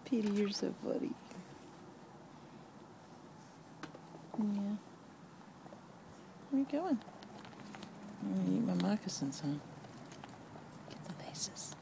Petey, you're so funny. Yeah. Where are you going? I'm gonna eat my moccasins, huh? Get the laces.